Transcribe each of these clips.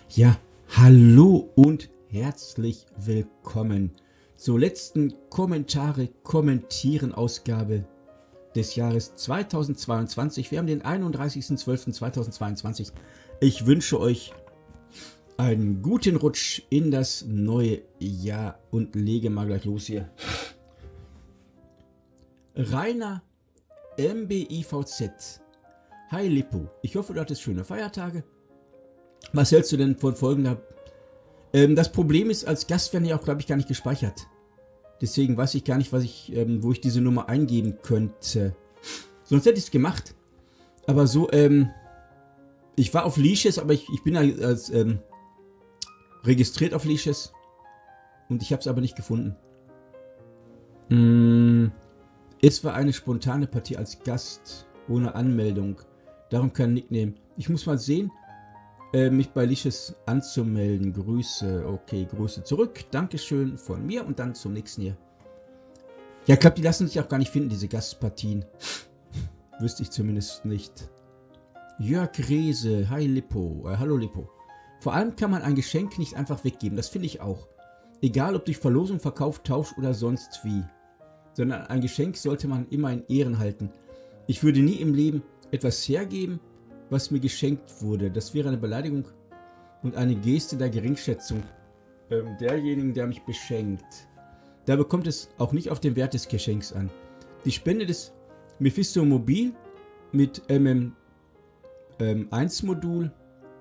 Ja, hallo und herzlich willkommen zur letzten Kommentare kommentieren Ausgabe des Jahres 2022. Wir haben den 31.12.2022. Ich wünsche euch einen guten Rutsch in das neue Jahr und lege mal gleich los hier. Rainer MBIVZ. Hi Lippo, ich hoffe, du hattest schöne Feiertage. Was hältst du denn von folgender? Das Problem ist, als Gast werden die auch, glaube ich, gar nicht gespeichert. Deswegen weiß ich gar nicht, wo ich diese Nummer eingeben könnte. Sonst hätte ich es gemacht. Aber so, ich war auf Leashes, aber ich bin als registriert auf Leashes. Und ich habe es aber nicht gefunden. Es war eine spontane Partie als Gast, ohne Anmeldung. Darum kein Nickname. Ich muss mal sehen, mich bei Leashes anzumelden. Grüße. Okay, Grüße zurück. Dankeschön von mir und dann zum nächsten hier. Ja, ich glaube, die lassen sich auch gar nicht finden, diese Gastpartien. Wüsste ich zumindest nicht. Jörg Rehse. Hi Lippo. Hallo Lippo. Vor allem kann man ein Geschenk nicht einfach weggeben. Das finde ich auch. Egal ob durch Verlosung, Verkauf, Tausch oder sonst wie. Sondern ein Geschenk sollte man immer in Ehren halten. Ich würde nie im Leben etwas hergeben, was mir geschenkt wurde. Das wäre eine Beleidigung und eine Geste der Geringschätzung derjenigen, der mich beschenkt. Da bekommt es auch nicht auf den Wert des Geschenks an. Die Spende des Mephisto Mobil mit MM1-Modul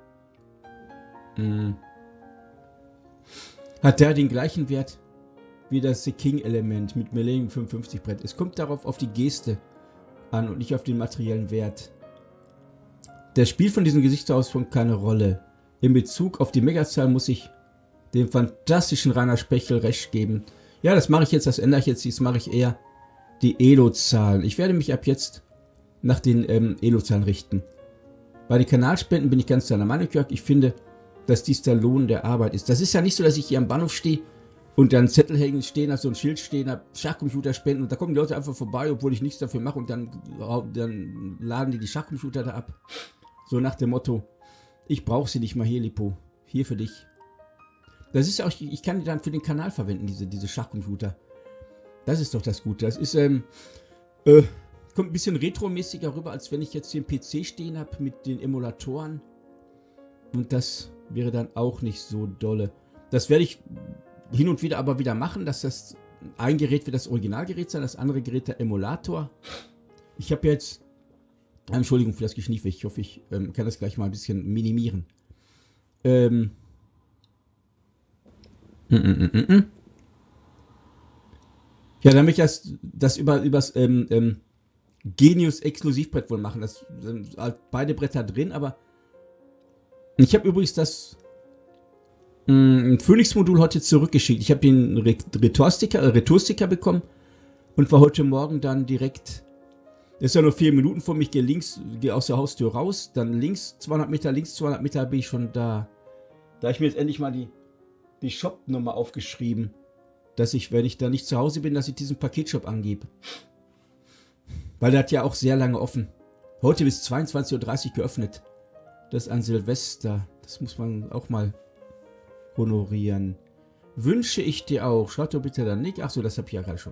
hat da den gleichen Wert wie das The King-Element mit Millennium 55 Brett. Es kommt darauf auf die Geste an und nicht auf den materiellen Wert. Das Spiel von diesem Gesichtsausdruck keine Rolle. In Bezug auf die Megazahl muss ich dem fantastischen Rainer Spechel recht geben. Ja, das mache ich jetzt, das ändere ich jetzt. Jetzt mache ich eher die Elo-Zahlen. Ich werde mich ab jetzt nach den Elo-Zahlen richten. Bei den Kanalspenden bin ich ganz deiner Meinung, Jörg. Ich finde, dass dies der Lohn der Arbeit ist. Das ist ja nicht so, dass ich hier am Bahnhof stehe und dann Zettel hängen stehen, so ein Schild stehen, habe Schachcomputer spenden und da kommen die Leute einfach vorbei, obwohl ich nichts dafür mache und dann laden die Schachcomputer da ab. So nach dem Motto, ich brauche sie nicht mal hier, Lippo. Hier für dich. Das ist ja auch, ich kann die dann für den Kanal verwenden, diese Schachcomputer. Das ist doch das Gute. Das ist, kommt ein bisschen retromäßiger rüber, als wenn ich jetzt hier einen PC stehen habe mit den Emulatoren. Und das wäre dann auch nicht so dolle. Das werde ich hin und wieder aber wieder machen, dass das ein Gerät wird das Originalgerät sein, das andere Gerät der Emulator. Ich habe jetzt, Entschuldigung für das Geschniefe, ich hoffe, ich kann das gleich mal ein bisschen minimieren. Ja, damit ich das übers Genius Exklusivbrett wohl machen. Das sind halt beide Bretter drin, aber ich habe übrigens das Phoenix-Modul heute zurückgeschickt. Ich habe den Retoursticker bekommen und war heute Morgen dann direkt. Das ist ja nur 4 Minuten vor mich, gehe aus der Haustür raus, dann links 200 Meter bin ich schon da. Da habe ich mir jetzt endlich mal die Shop-Nummer aufgeschrieben, dass ich, wenn ich da nicht zu Hause bin, dass ich diesen Paketshop angebe. Weil der hat ja auch sehr lange offen. Heute bis 22:30 Uhr geöffnet. Das an Silvester. Das muss man auch mal honorieren. Wünsche ich dir auch. Schaut doch bitte dann nicht. Achso, das habe ich ja gerade schon.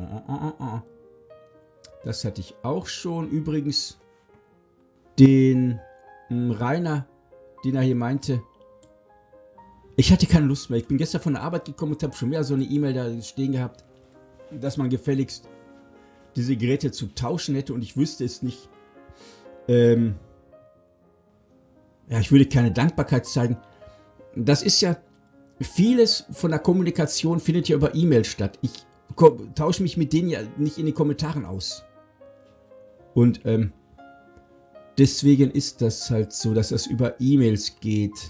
Das hatte ich auch schon. Übrigens, den Rainer, den er hier meinte, ich hatte keine Lust mehr. Ich bin gestern von der Arbeit gekommen und habe schon wieder so eine E-Mail da stehen gehabt, dass man gefälligst diese Geräte zu tauschen hätte und ich wüsste es nicht. Ja, ich würde keine Dankbarkeit zeigen. Das ist ja, vieles von der Kommunikation findet ja über E-Mail statt. Ich tausche mich mit denen ja nicht in den Kommentaren aus. Und deswegen ist das halt so, dass das über E-Mails geht.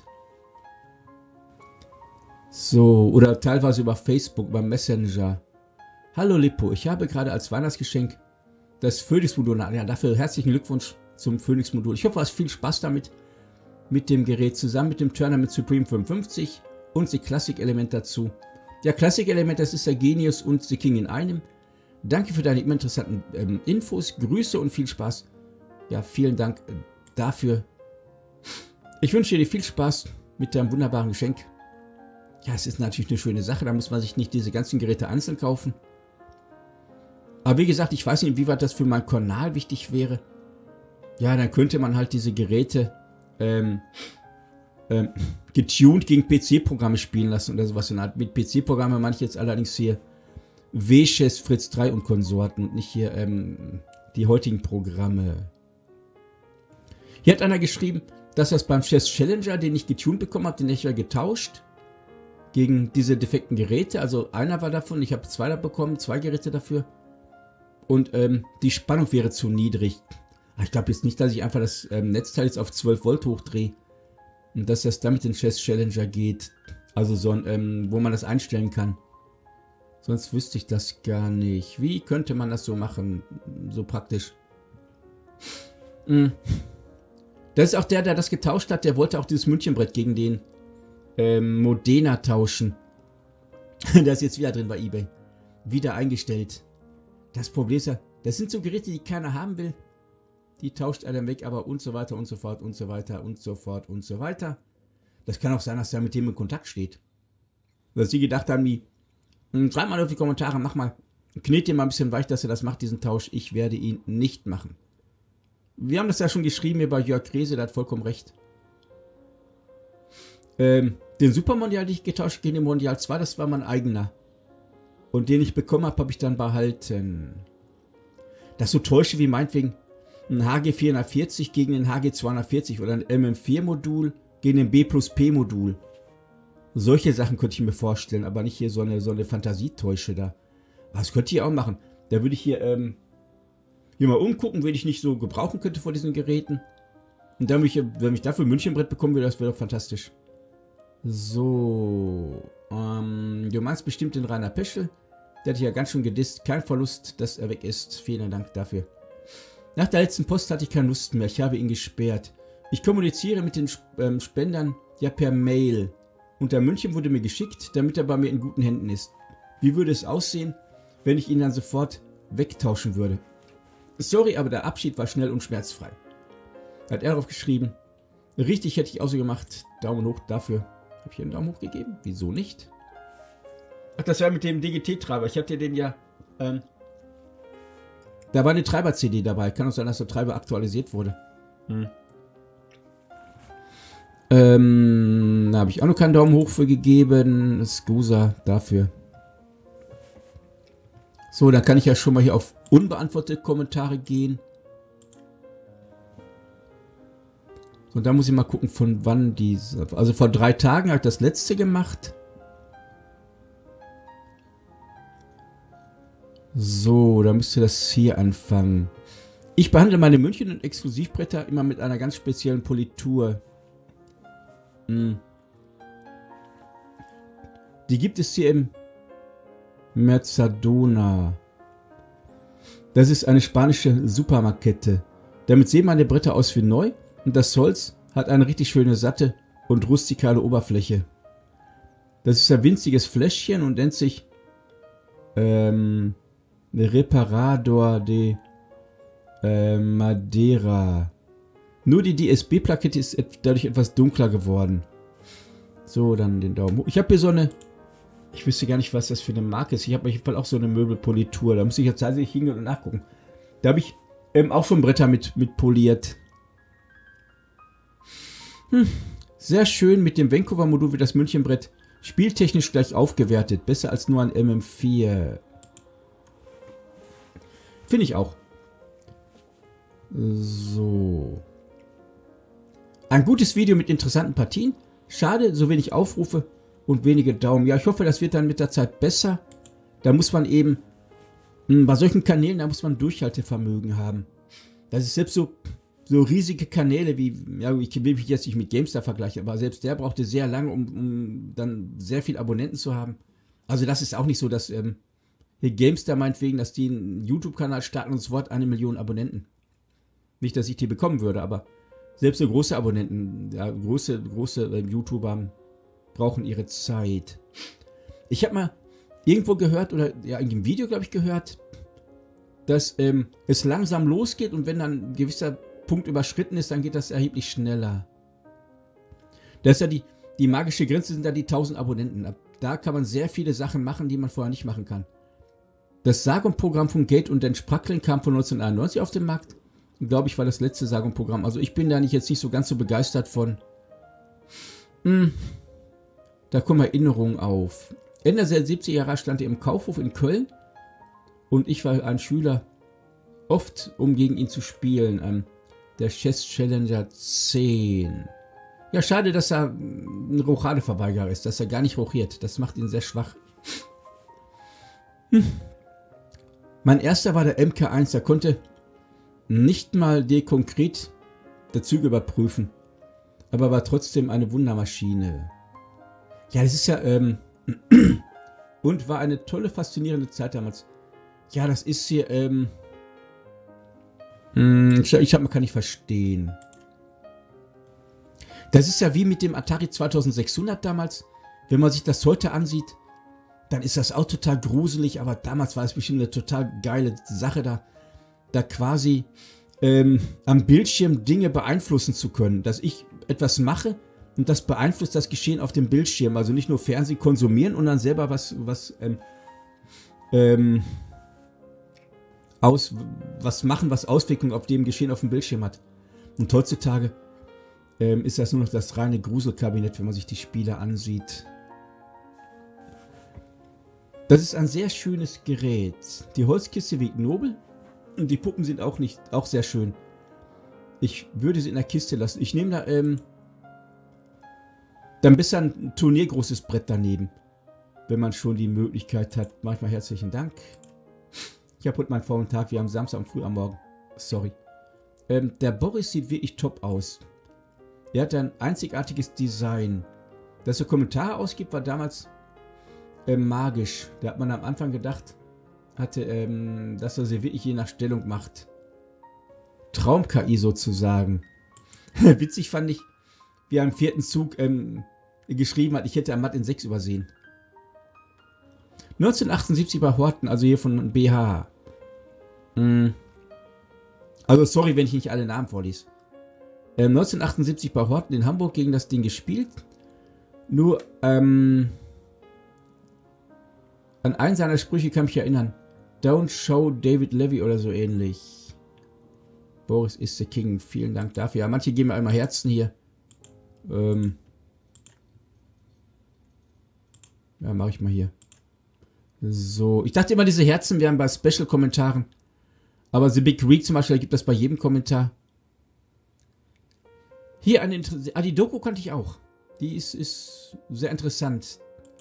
So, oder teilweise über Facebook, über Messenger. Hallo Lippo, ich habe gerade als Weihnachtsgeschenk das Phoenix-Modul. Ja, dafür herzlichen Glückwunsch zum Phoenix-Modul. Ich hoffe, du hast viel Spaß damit, mit dem Gerät zusammen mit dem Turner mit Supreme 55 und die Classic-Element dazu. Ja, Classic-Element, das ist der Genius und The King in einem. Danke für deine immer interessanten Infos, Grüße und viel Spaß. Ja, vielen Dank dafür. Ich wünsche dir viel Spaß mit deinem wunderbaren Geschenk. Ja, es ist natürlich eine schöne Sache, da muss man sich nicht diese ganzen Geräte einzeln kaufen. Aber wie gesagt, ich weiß nicht, inwieweit das für meinen Kanal wichtig wäre. Ja, dann könnte man halt diese Geräte getuned gegen PC-Programme spielen lassen oder sowas. Und mit PC-Programme meine ich jetzt allerdings hier WChess, Fritz 3 und Konsorten und nicht hier die heutigen Programme. Hier hat einer geschrieben, dass das beim Chess Challenger, den ich getuned bekommen habe, den hätte ich getauscht gegen diese defekten Geräte. Also einer war davon, ich habe 2 da bekommen, 2 Geräte dafür. Und die Spannung wäre zu niedrig. Ich glaube jetzt nicht, dass ich einfach das Netzteil jetzt auf 12 Volt hochdrehe. Und dass das damit den Chess Challenger geht. Also so ein, wo man das einstellen kann. Sonst wüsste ich das gar nicht. Wie könnte man das so machen? So praktisch. Das ist auch der das getauscht hat. Der wollte auch dieses Münchenbrett gegen den Modena tauschen. Der ist jetzt wieder drin bei eBay. Wieder eingestellt. Das Problem ist ja, das sind so Geräte, die keiner haben will. Die tauscht er dann weg, aber und so weiter und so fort und so weiter und so fort und so weiter. Das kann auch sein, dass er mit dem in Kontakt steht. Dass sie gedacht haben, wie, schreib mal auf die Kommentare, mach mal, knet dir mal ein bisschen weich, dass er das macht, diesen Tausch. Ich werde ihn nicht machen. Wir haben das ja schon geschrieben hier bei Jörg Krese, der hat vollkommen recht. Den Supermondial, den ich getauscht gegen den Mondial 2, das war mein eigener. Und den ich bekommen habe, habe ich dann behalten. Das so täusche wie meinetwegen ein HG440 gegen den HG240 oder ein MM4-Modul gegen ein B+P-Modul. Solche Sachen könnte ich mir vorstellen, aber nicht hier so eine Fantasietäusche da. Was könnte ich auch machen? Da würde ich hier mal umgucken, wen ich nicht so gebrauchen könnte vor diesen Geräten. Und dann, wenn ich dafür ein Münchenbrett bekommen würde, das wäre doch fantastisch. So. Du meinst bestimmt den Rainer Peschel. Der hat ja ganz schön gedisst. Kein Verlust, dass er weg ist. Vielen Dank dafür. Nach der letzten Post hatte ich keine Lust mehr. Ich habe ihn gesperrt. Ich kommuniziere mit den Spendern ja per Mail. Und der München wurde mir geschickt, damit er bei mir in guten Händen ist. Wie würde es aussehen, wenn ich ihn dann sofort wegtauschen würde? Sorry, aber der Abschied war schnell und schmerzfrei. Hat er darauf geschrieben. Richtig hätte ich auch so gemacht. Daumen hoch dafür. Habe ich hier einen Daumen hoch gegeben? Wieso nicht? Ach, das war mit dem DGT-Treiber. Ich hatte den ja... da war eine Treiber-CD dabei. Kann auch sein, dass der Treiber aktualisiert wurde. Da habe ich auch noch keinen Daumen hoch für gegeben. Scusa dafür. So, dann kann ich ja schon mal hier auf unbeantwortete Kommentare gehen. Und da muss ich mal gucken, von wann diese... Also vor 3 Tagen habe ich das letzte gemacht. So, da müsste das hier anfangen. Ich behandle meine München- und Exklusivbretter immer mit einer ganz speziellen Politur. Die gibt es hier im Mercadona. Das ist eine spanische Supermarktkette. Damit sehen meine Bretter aus wie neu und das Holz hat eine richtig schöne satte und rustikale Oberfläche. Das ist ein winziges Fläschchen und nennt sich Reparador de Madeira. Nur die DSB-Plakette ist dadurch etwas dunkler geworden. So, dann den Daumen hoch. Ich habe hier so eine... Ich wüsste gar nicht, was das für eine Marke ist. Ich habe auf jeden Fall auch so eine Möbelpolitur. Da muss ich jetzt tatsächlich hingehen und nachgucken. Da habe ich auch schon Bretter mit poliert. Sehr schön mit dem Vancouver-Modul wie das Münchenbrett. Spieltechnisch gleich aufgewertet. Besser als nur ein MM4. Finde ich auch. So. Ein gutes Video mit interessanten Partien. Schade, so wenig Aufrufe und wenige Daumen. Ja, ich hoffe, das wird dann mit der Zeit besser. Da muss man eben, bei solchen Kanälen, da muss man Durchhaltevermögen haben. Das ist selbst so riesige Kanäle wie, ja, ich will mich jetzt nicht mit GameStar vergleichen, aber selbst der brauchte sehr lange, um dann sehr viele Abonnenten zu haben. Also das ist auch nicht so, dass hier GameStar meinetwegen, dass die einen YouTube-Kanal starten und sofort 1 Million Abonnenten. Nicht, dass ich die bekommen würde, aber selbst so große Abonnenten, ja, große YouTuber brauchen ihre Zeit. Ich habe mal irgendwo gehört, oder ja, in einem Video, glaube ich, gehört, dass es langsam losgeht und wenn dann ein gewisser Punkt überschritten ist, dann geht das erheblich schneller. Das ist ja Die magische Grenze sind da die 1000 Abonnenten. Ab da kann man sehr viele Sachen machen, die man vorher nicht machen kann. Das Sagon-Programm von Gate und Dan Spracklin kam von 1991 auf den Markt. Glaube ich, war das letzte Sagon-Programm. Also ich bin da jetzt nicht so ganz so begeistert von. Da kommen Erinnerungen auf. Ende der 70er Jahre stand er im Kaufhof in Köln. Und ich war ein Schüler, oft um gegen ihn zu spielen. Der Chess Challenger 10. Ja, schade, dass er ein Rochadeverweigerer ist, dass er gar nicht rochiert. Das macht ihn sehr schwach. Mein erster war der MK1, der konnte nicht mal konkret der Züge überprüfen, aber war trotzdem eine Wundermaschine. Ja, das ist ja, und war eine tolle, faszinierende Zeit damals. Ja, das ist hier, man kann nicht verstehen. Das ist ja wie mit dem Atari 2600 damals. Wenn man sich das heute ansieht, dann ist das auch total gruselig, aber damals war es bestimmt eine total geile Sache, da quasi am Bildschirm Dinge beeinflussen zu können. Dass ich etwas mache und das beeinflusst das Geschehen auf dem Bildschirm. Also nicht nur Fernsehen konsumieren und dann selber was machen, was Auswirkungen auf dem Geschehen auf dem Bildschirm hat. Und heutzutage ist das nur noch das reine Gruselkabinett, wenn man sich die Spiele ansieht. Das ist ein sehr schönes Gerät. Die Holzkiste wiegt nobel und die Puppen sind auch sehr schön. Ich würde sie in der Kiste lassen. Ich nehme da dann besser ein turniergroßes Brett daneben, wenn man schon die Möglichkeit hat. Manchmal herzlichen Dank. Ich habe heute meinen faulen Tag. Wir haben Samstag und früh am Morgen. Sorry. Der Boris sieht wirklich top aus. Er hat ein einzigartiges Design. Dass er Kommentare ausgibt, war damals magisch. Da hat man am Anfang gedacht, dass er sie wirklich je nach Stellung macht. Traum-KI sozusagen. Witzig fand ich, wie er im 4. Zug geschrieben hat, ich hätte ein Matt in 6 übersehen. 1978 bei Horten, also hier von BH. Also sorry, wenn ich nicht alle Namen vorlese. 1978 bei Horten in Hamburg gegen das Ding gespielt. Nur, an einen seiner Sprüche kann ich mich erinnern. Don't show David Levy oder so ähnlich. Boris is the King. Vielen Dank dafür. Ja, manche geben mir einmal Herzen hier. Ja, mache ich mal hier. So. Ich dachte immer, diese Herzen wären bei Special-Kommentaren. Aber The Big Reek zum Beispiel gibt das bei jedem Kommentar. Hier eine die Doku kannte ich auch. Die ist sehr interessant.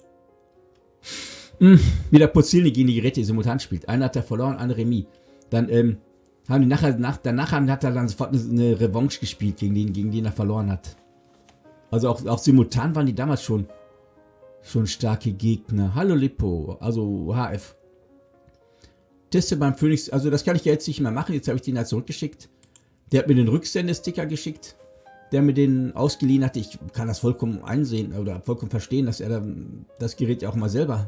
Wie der Pozzilli gegen die Geräte simultan spielt. Einer hat er verloren, einer Remis. Dann haben die danach hat er dann sofort eine Revanche gespielt gegen den er verloren hat. Also auch simultan waren die damals schon starke Gegner. Hallo Lippo, also HF. Teste beim Phoenix, also das kann ich ja jetzt nicht mehr machen. Jetzt habe ich den halt zurückgeschickt. Der hat mir den Rücksendesticker geschickt, der mir den ausgeliehen hatte. Ich kann das vollkommen einsehen oder vollkommen verstehen, dass er das Gerät ja auch mal selber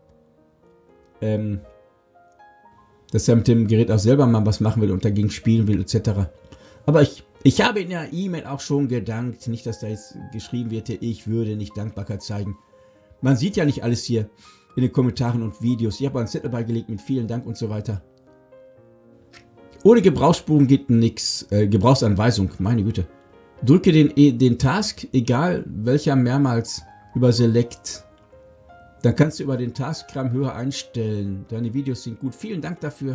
dass er mit dem Gerät auch selber mal was machen will und dagegen spielen will, etc. Aber ich habe in der E-Mail auch schon gedankt, nicht, dass da jetzt geschrieben wird, ich würde nicht Dankbarkeit zeigen. Man sieht ja nicht alles hier in den Kommentaren und Videos. Ich habe einen Zettel beigelegt mit vielen Dank und so weiter. Ohne Gebrauchsspuren geht nichts. Gebrauchsanweisung, meine Güte. Drücke den Task, egal welcher, mehrmals über Select. Dann kannst du über den Taskgramm höher einstellen. Deine Videos sind gut. Vielen Dank dafür.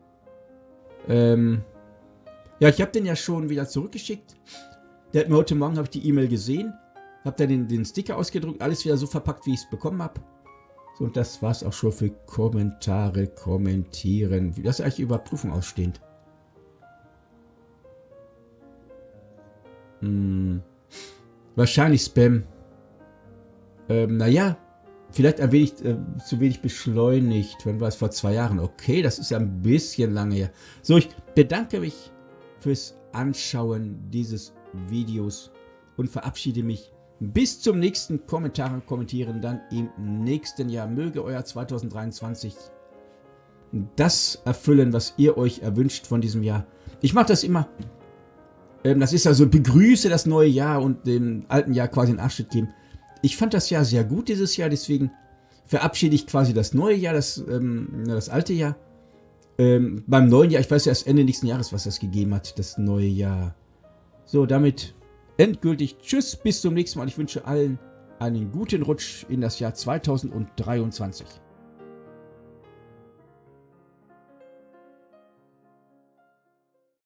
Ja, ich habe den ja schon wieder zurückgeschickt. Der hat mir heute Morgen, habe ich die E-Mail gesehen. Habe da den Sticker ausgedruckt. Alles wieder so verpackt, wie ich es bekommen habe. So, und das war's auch schon für Kommentare, kommentieren. Das ist eigentlich Überprüfung ausstehend. Wahrscheinlich Spam. Naja. Vielleicht ein wenig zu wenig beschleunigt. Wann war es? Vor 2 Jahren. Okay, das ist ja ein bisschen lange her. So, ich bedanke mich fürs Anschauen dieses Videos und verabschiede mich bis zum nächsten Kommentieren dann im nächsten Jahr. Möge euer 2023 das erfüllen, was ihr euch erwünscht von diesem Jahr. Ich mache das immer. Das ist also, begrüße das neue Jahr und dem alten Jahr quasi einen Abschied geben. Ich fand das Jahr sehr gut dieses Jahr, deswegen verabschiede ich quasi das neue Jahr, das alte Jahr. Beim neuen Jahr, ich weiß ja erst Ende nächsten Jahres, was das gegeben hat, das neue Jahr. So, damit endgültig tschüss, bis zum nächsten Mal. Ich wünsche allen einen guten Rutsch in das Jahr 2023.